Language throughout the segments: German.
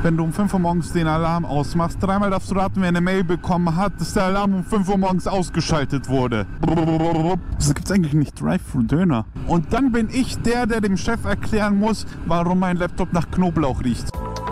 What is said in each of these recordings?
Wenn du um 5 Uhr morgens den Alarm ausmachst, dreimal darfst du raten, wer eine Mail bekommen hat, dass der Alarm um 5 Uhr morgens ausgeschaltet wurde. Das gibt's eigentlich nicht. Drive-Thru-Döner. Und dann bin ich der dem Chef erklären muss, warum mein Laptop nach Knoblauch riecht.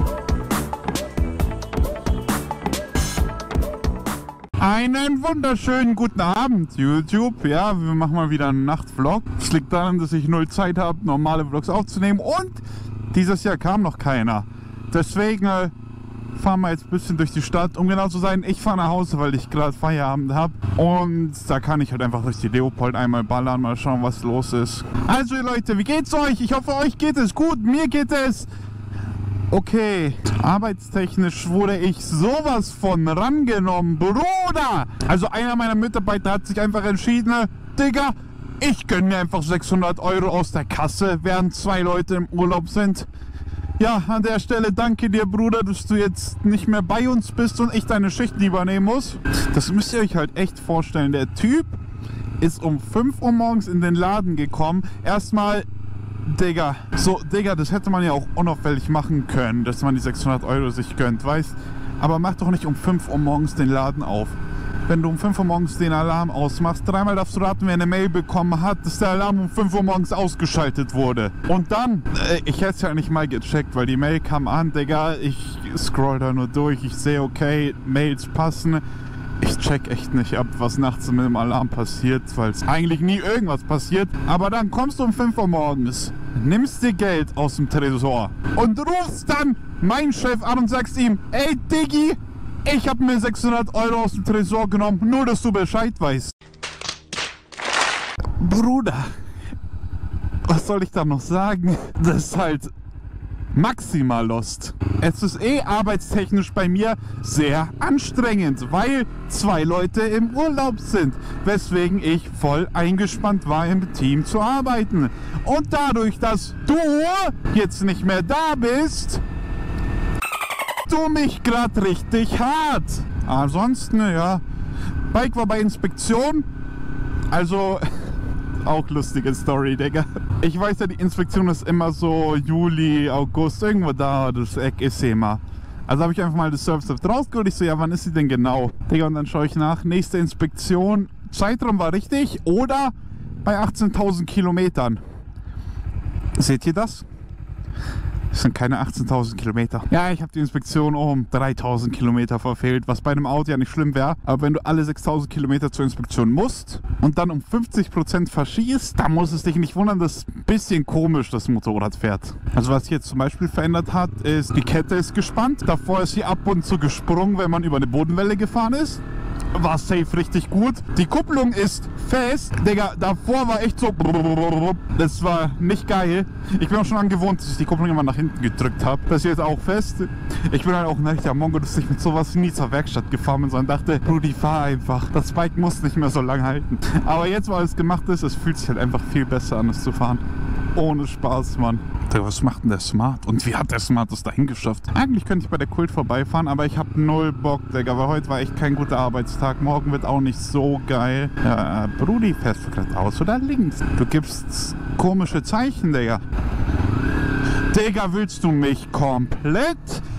Einen wunderschönen guten Abend, YouTube. Ja, wir machen mal wieder einen Nachtvlog. Das liegt daran, dass ich null Zeit habe, normale Vlogs aufzunehmen. Und dieses Jahr kam noch keiner. Deswegen fahren wir jetzt ein bisschen durch die Stadt. Um genau zu sein, ich fahre nach Hause, weil ich gerade Feierabend habe. Und da kann ich halt einfach durch die Leopold einmal ballern, mal schauen, was los ist. Also ihr Leute, wie geht's euch? Ich hoffe, euch geht es gut. Mir geht es okay. Arbeitstechnisch wurde ich sowas von rangenommen, Bruder! Also einer meiner Mitarbeiter hat sich einfach entschieden, Digga, ich gönne mir einfach 600 € aus der Kasse, während 2 Leute im Urlaub sind. Ja, an der Stelle danke dir, Bruder, dass du jetzt nicht mehr bei uns bist und ich deine Schicht lieber nehmen muss. Das müsst ihr euch halt echt vorstellen. Der Typ ist um 5 Uhr morgens in den Laden gekommen. Erstmal, Digga, das hätte man ja auch unauffällig machen können, dass man die 600 € sich gönnt, weißt? Aber mach doch nicht um 5 Uhr morgens den Laden auf. Wenn du um 5 Uhr morgens den Alarm ausmachst, dreimal darfst du raten, wer eine Mail bekommen hat, dass der Alarm um 5 Uhr morgens ausgeschaltet wurde. Und dann, ich hätte es ja nicht mal gecheckt, weil die Mail kam an, Digga, ich scroll da nur durch, ich sehe, okay, Mails passen. Ich check echt nicht ab, was nachts mit dem Alarm passiert, weil es eigentlich nie irgendwas passiert. Aber dann kommst du um 5 Uhr morgens, nimmst dir Geld aus dem Tresor und rufst dann meinen Chef an und sagst ihm, ey Diggi, ich habe mir 600 € aus dem Tresor genommen, nur dass du Bescheid weißt. Bruder, was soll ich da noch sagen? Das ist halt maximal lost. Es ist arbeitstechnisch bei mir sehr anstrengend, weil 2 Leute im Urlaub sind, weswegen ich voll eingespannt war, im Team zu arbeiten. Und dadurch, dass du jetzt nicht mehr da bist, du mich gerade richtig hart. Ansonsten, ja, Bike war bei Inspektion, also auch lustige Story, Digga. Ich weiß ja, die Inspektion ist immer so Juli, August, irgendwo da, das Eck ist immer. Also habe ich einfach mal das Service rausgeholt. Ich so, ja, wann ist sie denn genau? Digga, und dann schaue ich nach, nächste Inspektion, Zeitraum war richtig oder bei 18.000 Kilometern. Seht ihr das? Das sind keine 18.000 Kilometer. Ja, ich habe die Inspektion um 3.000 Kilometer verfehlt, was bei einem Auto ja nicht schlimm wäre. Aber wenn du alle 6.000 Kilometer zur Inspektion musst und dann um 50% verschießt, dann muss es dich nicht wundern, dass ein bisschen komisch das Motorrad fährt. Also was sich jetzt zum Beispiel verändert hat, ist, die Kette ist gespannt. Davor ist sie ab und zu gesprungen, wenn man über eine Bodenwelle gefahren ist. War safe richtig gut. Die Kupplung ist fest. Digga, davor war echt so... Das war nicht geil. Ich bin auch schon angewohnt, dass ich die Kupplung immer nach hinten gedrückt habe. Das hier ist auch fest. Ich bin halt auch ein echter Mongo, dass ich mit sowas nie zur Werkstatt gefahren bin, sondern dachte, Brudi, fahr einfach. Das Bike muss nicht mehr so lange halten. Aber jetzt, wo alles gemacht ist, es fühlt sich halt einfach viel besser an, es zu fahren. Ohne Spaß, Mann. Was macht denn der Smart? Und wie hat der Smart das dahin geschafft? Eigentlich könnte ich bei der Kult vorbeifahren, aber ich habe null Bock, Digga, weil heute war echt kein guter Arbeitstag. Morgen wird auch nicht so geil. Ja, Brudi, fährst du gerade aus oder links? Du gibst komische Zeichen, Digga. Digga, willst du mich komplett?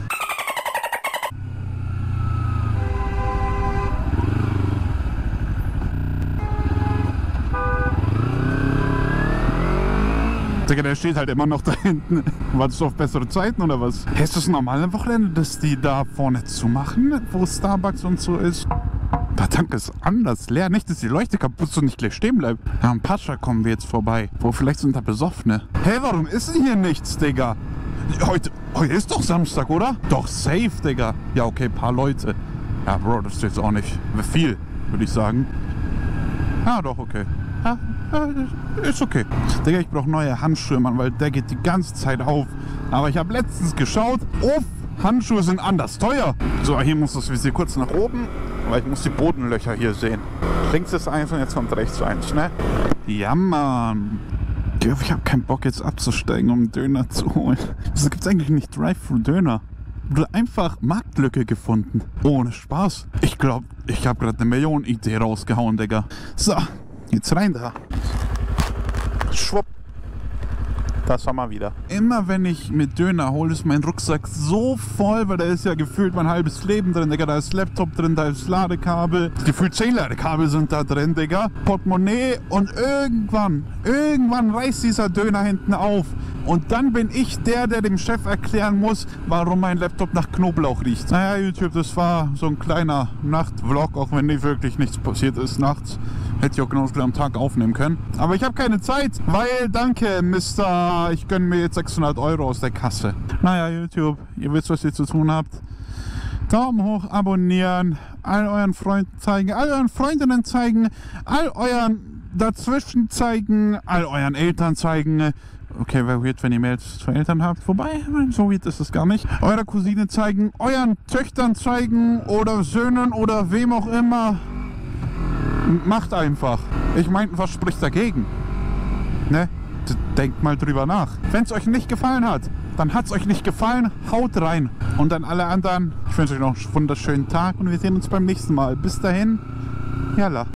Digga, der steht halt immer noch da hinten. Wartest du auf bessere Zeiten oder was? Hey, ist das normal am Wochenende, dass die da vorne zumachen, wo Starbucks und so ist? Der Tank ist anders leer. Nicht, dass die Leuchte kaputt ist und nicht gleich stehen bleibt. Ja, am Pascha kommen wir jetzt vorbei. Wo vielleicht sind da Besoffene. Hey, warum ist denn hier nichts, Digga? Heute ist doch Samstag, oder? Doch, safe, Digga. Ja, okay, paar Leute. Ja, Bro, das ist jetzt auch nicht viel, würde ich sagen. Ja, doch, okay. Ja, ist okay. Digga, ich brauche neue Handschuhe, Mann, weil der geht die ganze Zeit auf. Aber ich habe letztens geschaut, Handschuhe sind anders teuer. So, hier muss das Visier kurz nach oben, weil ich muss die Bodenlöcher hier sehen. Links ist eins und jetzt kommt rechts eins, ne? Ja, Mann. Ich habe keinen Bock jetzt abzusteigen, um einen Döner zu holen. Wieso gibt's eigentlich nicht Drive-Thru-Döner? Oder einfach Marktlücke gefunden. Ohne Spaß. Ich glaube, ich habe gerade eine Millionen-Idee rausgehauen, Digga. So, jetzt rein da. Schwupp. Das war mal wieder. Immer wenn ich mir Döner hole, ist mein Rucksack so voll, weil da ist ja gefühlt mein halbes Leben drin, Digga. Da ist Laptop drin, da ist Ladekabel. Gefühlt 10 Ladekabel sind da drin, Digga. Portemonnaie und irgendwann reißt dieser Döner hinten auf. Und dann bin ich der dem Chef erklären muss, warum mein Laptop nach Knoblauch riecht. Naja, YouTube, das war so ein kleiner Nachtvlog, auch wenn nicht wirklich nichts passiert ist nachts. Hätte ich auch genauso am Tag aufnehmen können. Aber ich habe keine Zeit, weil, danke, Mister, ich gönne mir jetzt 600 € aus der Kasse. Naja, YouTube, ihr wisst, was ihr zu tun habt. Daumen hoch, abonnieren, all euren Freunden zeigen, all euren Freundinnen zeigen, all euren dazwischen zeigen, all euren Eltern zeigen. Okay, wäre weird, wenn ihr Mails zu Eltern habt. Wobei, so weird ist es gar nicht. Eurer Cousine zeigen, euren Töchtern zeigen oder Söhnen oder wem auch immer. Macht einfach. Ich meine, was spricht dagegen? Ne? Denkt mal drüber nach. Wenn es euch nicht gefallen hat, dann hat es euch nicht gefallen. Haut rein. Und an alle anderen, ich wünsche euch noch einen wunderschönen Tag und wir sehen uns beim nächsten Mal. Bis dahin, yalla.